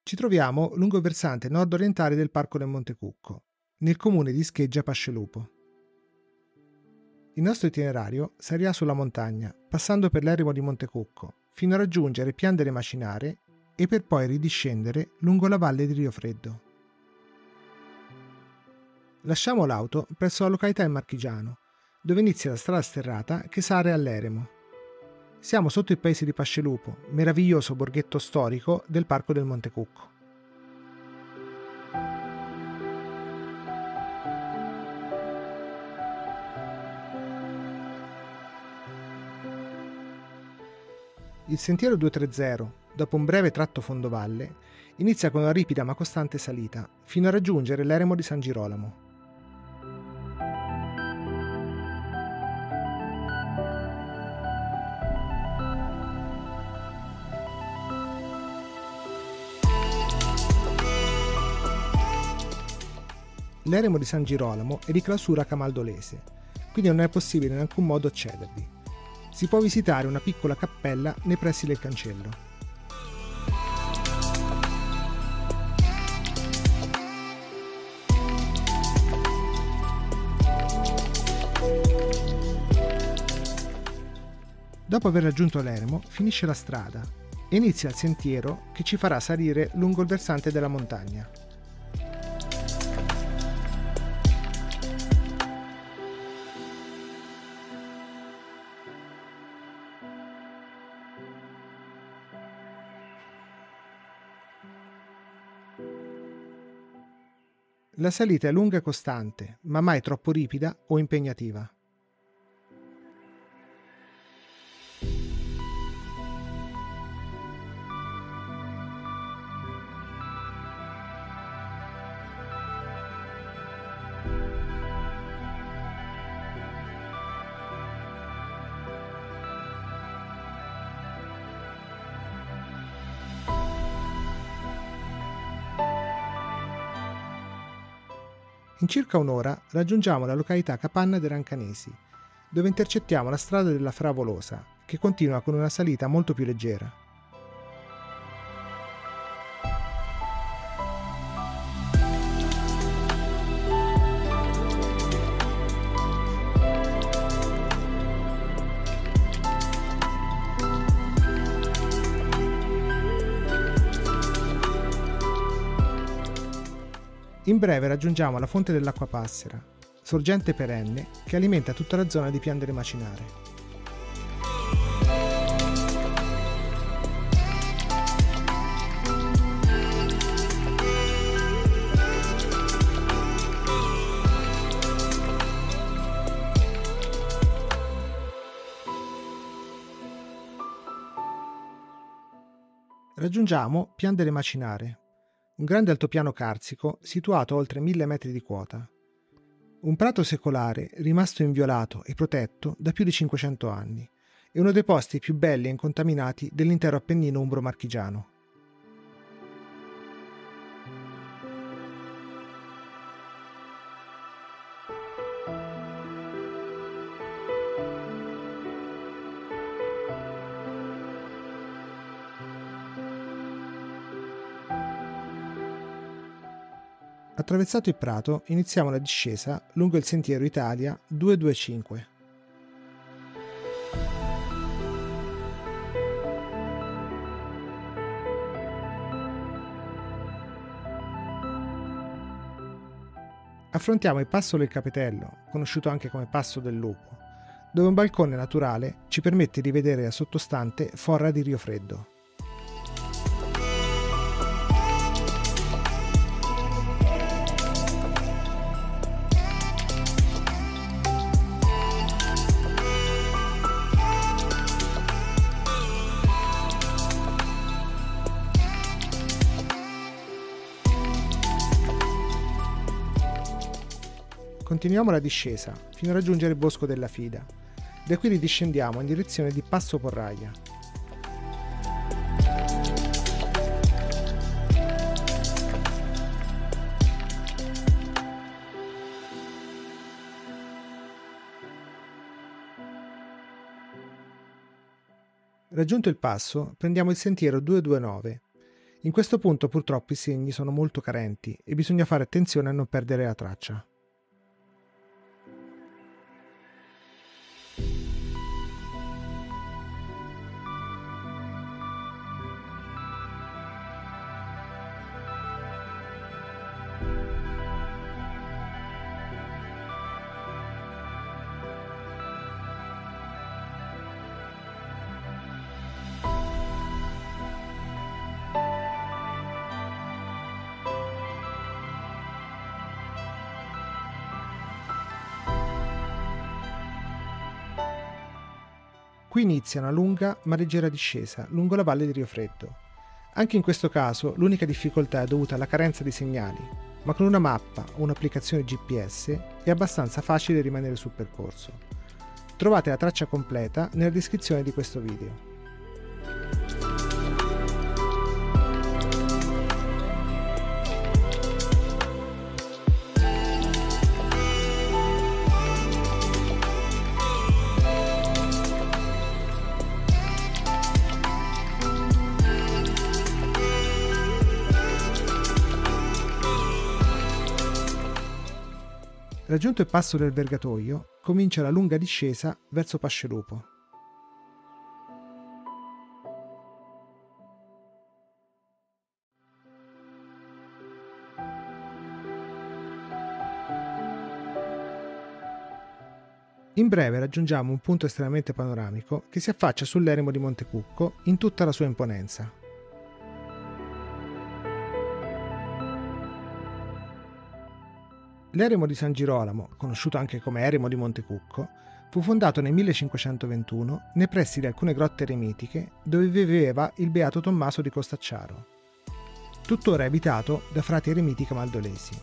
Ci troviamo lungo il versante nord-orientale del Parco del Monte Cucco, nel comune di Scheggia Pascelupo. Il nostro itinerario salirà sulla montagna, passando per l'eremo di Monte Cucco, fino a raggiungere Pian delle Macinare e per poi ridiscendere lungo la valle di Rio Freddo. Lasciamo l'auto presso la località del Marchigiano, dove inizia la strada sterrata che sale all'eremo. Siamo sotto il paese di Pascelupo, meraviglioso borghetto storico del Parco del Monte Cucco. Il sentiero 230, dopo un breve tratto fondovalle, inizia con una ripida ma costante salita, fino a raggiungere l'eremo di San Girolamo. L'eremo di San Girolamo è di clausura camaldolese, quindi non è possibile in alcun modo accedervi. Si può visitare una piccola cappella nei pressi del cancello. Dopo aver raggiunto l'eremo, finisce la strada e inizia il sentiero che ci farà salire lungo il versante della montagna. La salita è lunga e costante, ma mai troppo ripida o impegnativa. In circa un'ora raggiungiamo la località Capanna dei Rancanesi, dove intercettiamo la strada della Fravolosa, che continua con una salita molto più leggera. In breve raggiungiamo la fonte dell'Acqua Passera, sorgente perenne che alimenta tutta la zona di Pian delle Macinare. Raggiungiamo Pian delle Macinare, un grande altopiano carsico situato a oltre 1000 metri di quota. Un prato secolare rimasto inviolato e protetto da più di 500 anni e uno dei posti più belli e incontaminati dell'intero Appennino umbro-marchigiano. Attraversato il prato, iniziamo la discesa lungo il sentiero Italia 225. Affrontiamo il Passo del Capetello, conosciuto anche come Passo del Lupo, dove un balcone naturale ci permette di vedere la sottostante forra di Rio Freddo. Continuiamo la discesa fino a raggiungere il Bosco della Fida. Da qui ridiscendiamo in direzione di Passo Porraia. Raggiunto il passo, prendiamo il sentiero 229. In questo punto purtroppo i segni sono molto carenti e bisogna fare attenzione a non perdere la traccia. Qui inizia una lunga ma leggera discesa lungo la valle di Rio Freddo. Anche in questo caso l'unica difficoltà è dovuta alla carenza di segnali, ma con una mappa o un'applicazione GPS è abbastanza facile rimanere sul percorso. Trovate la traccia completa nella descrizione di questo video. Raggiunto il passo del Vergatoio, comincia la lunga discesa verso Pascelupo. In breve raggiungiamo un punto estremamente panoramico che si affaccia sull'eremo di Monte Cucco in tutta la sua imponenza. L'eremo di San Girolamo, conosciuto anche come eremo di Monte Cucco, fu fondato nel 1521 nei pressi di alcune grotte eremitiche dove viveva il beato Tommaso di Costacciaro. Tuttora è abitato da frati eremiti camaldolesi.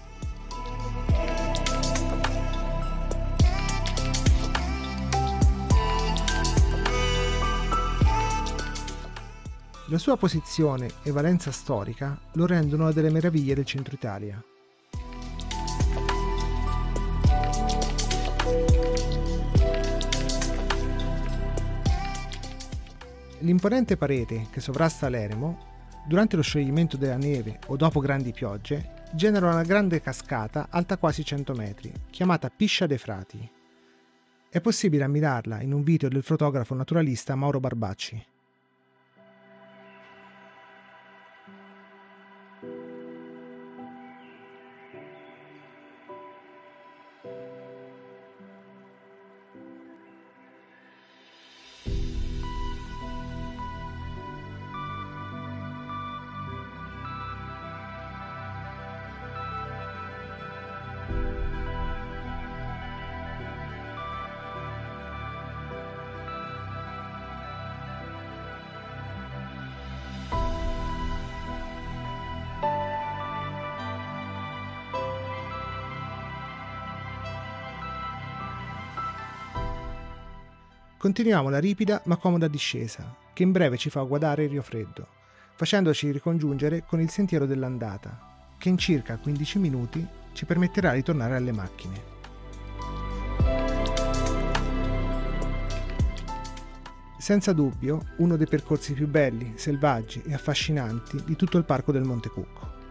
La sua posizione e valenza storica lo rendono una delle meraviglie del centro Italia. L'imponente parete che sovrasta l'eremo, durante lo scioglimento della neve o dopo grandi piogge, genera una grande cascata alta quasi 100 metri, chiamata Piscia dei Frati. È possibile ammirarla in un video del fotografo naturalista Mauro Barbacci. Continuiamo la ripida ma comoda discesa, che in breve ci fa guardare Rio Freddo, facendoci ricongiungere con il sentiero dell'andata, che in circa 15 minuti ci permetterà di tornare alle macchine. Senza dubbio, uno dei percorsi più belli, selvaggi e affascinanti di tutto il parco del Monte Cucco.